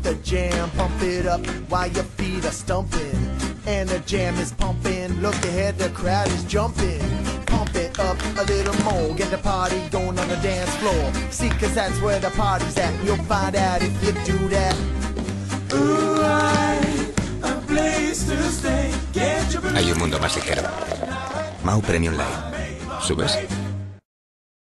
the jam, pump it up while your feet are stumping. And the jam is pumping, look ahead, the crowd is jumping. Pump it up a little more, get the party going on the dance floor. See, cause that's where the party's at, you'll find out if you do that. Ooh, a place to stay. Hay un mundo más ligero. Mahou Premium Light. ¿Subes?